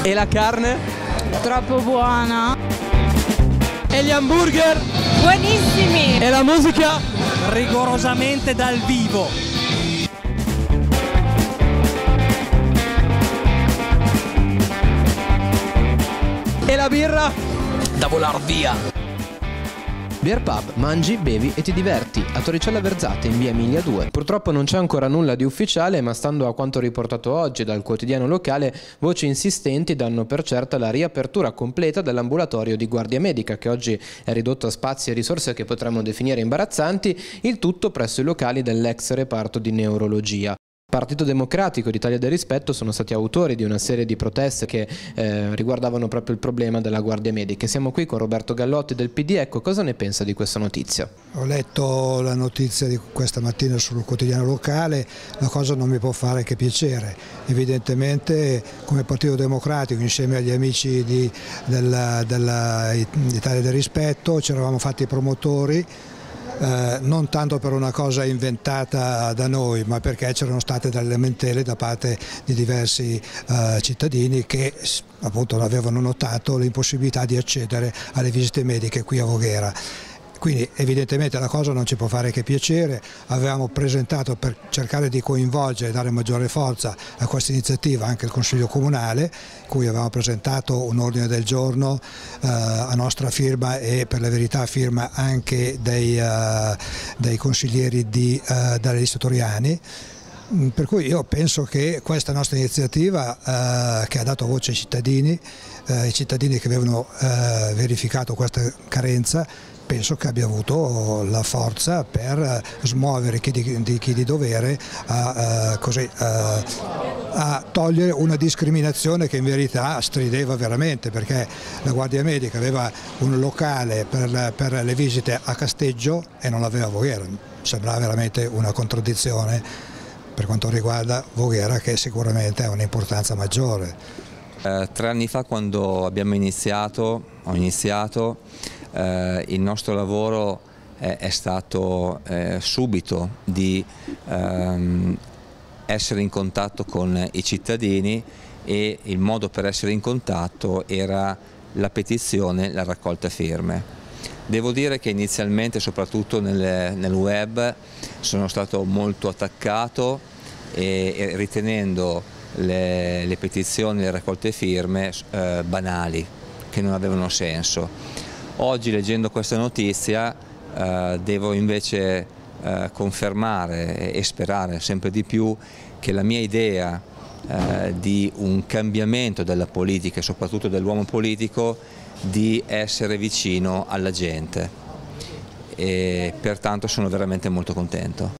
E la carne? Troppo buona. E gli hamburger? Buonissimi. E la musica? Rigorosamente dal vivo. E la birra? Da volar via. Beer Pub, mangi, bevi e ti diverti, a Torricella Verzate in via Emilia 2. Purtroppo non c'è ancora nulla di ufficiale, ma stando a quanto riportato oggi dal quotidiano locale, voci insistenti danno per certa la riapertura completa dell'ambulatorio di guardia medica, che oggi è ridotto a spazi e risorse che potremmo definire imbarazzanti, il tutto presso i locali dell'ex reparto di neurologia. Partito Democratico ed Italia del Rispetto sono stati autori di una serie di proteste che riguardavano proprio il problema della guardia medica. Siamo qui con Roberto Gallotti del PD. Ecco, cosa ne pensa di questa notizia? Ho letto la notizia di questa mattina sul quotidiano locale, la cosa non mi può fare che piacere. Evidentemente come Partito Democratico, insieme agli amici dell'Italia del Rispetto, ci eravamo fatti promotori. Non tanto per una cosa inventata da noi, ma perché c'erano state delle lamentele da parte di diversi cittadini che appunto avevano notato l'impossibilità di accedere alle visite mediche qui a Voghera. Quindi evidentemente la cosa non ci può fare che piacere. Avevamo presentato, per cercare di coinvolgere e dare maggiore forza a questa iniziativa, anche il Consiglio Comunale, cui avevamo presentato un ordine del giorno a nostra firma e per la verità firma anche dei consiglieri dalle liste Toriani. Per cui io penso che questa nostra iniziativa che ha dato voce ai cittadini che avevano verificato questa carenza, penso che abbia avuto la forza per smuovere chi di dovere a togliere una discriminazione che in verità strideva veramente, perché la Guardia Medica aveva un locale per le visite a Casteggio e non l'aveva a Voghera. Sembrava veramente una contraddizione per quanto riguarda Voghera, che sicuramente ha un'importanza maggiore. 3 anni fa, quando ho iniziato, il nostro lavoro è stato subito di essere in contatto con i cittadini, e il modo per essere in contatto era la petizione, la raccolta firme. Devo dire che inizialmente, soprattutto nel web, sono stato molto attaccato e ritenendo le petizioni, le raccolte firme banali, che non avevano senso. Oggi, leggendo questa notizia, devo invece confermare e sperare sempre di più che la mia idea di un cambiamento della politica e soprattutto dell'uomo politico, di essere vicino alla gente, e pertanto sono veramente molto contento.